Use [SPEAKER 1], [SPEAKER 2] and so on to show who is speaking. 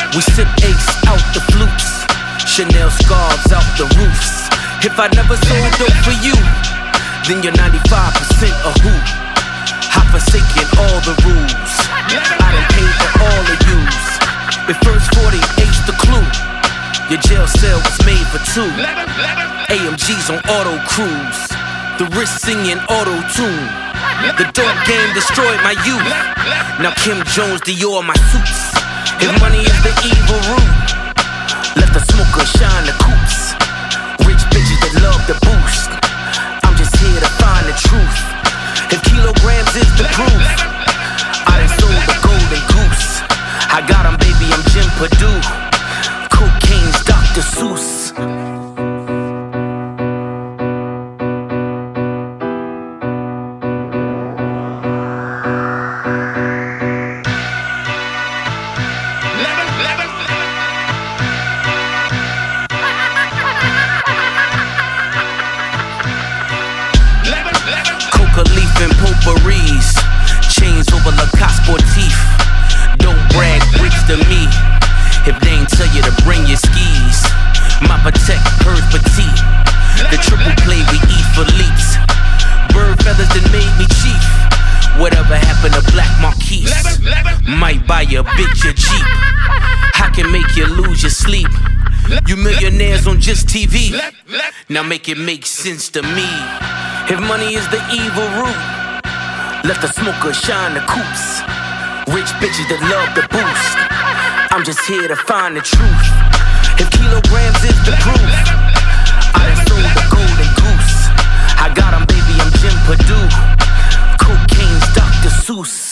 [SPEAKER 1] We sip ace out the flutes, Chanel scarves out the roofs. If I never sold dope for you, then you're 95% a who. I forsaken all the rules, I done paid for all the yous. If first 40 ace the clue, your jail cell was made for two. AMGs on auto cruise, the wrist singing auto-tune. The dope game destroyed my youth. Now Kim Jones Dior my suits. If money is the evil root, let the smoker shine the Coupes. Rich bitches that love the boost, I'm just here to find the truth. If kilograms is the proof, I done sold the golden goose. I got 'em, baby, I'm Jim Perdue. Cocaine's Dr. Seuss. Leaf and potpourris, chains over La Sportif. Don't brag bricks to me if they ain't tell you to bring your skis. My protect hers petite. The triple play we eat for leaps. Bird feathers that made me chief. Whatever happened to Black Marquise? Might buy your bitch a Jeep. I can make you lose your sleep. You millionaires on just TV. Now make it make sense to me. If money is the evil root, let the smoker shine the Coupes. Rich bitches that love the boost, I'm just here to find the truth. If kilograms is the proof, I done sold the golden goose. I got 'em, baby, I'm Jim Perdue. Cocaine's Dr. Seuss.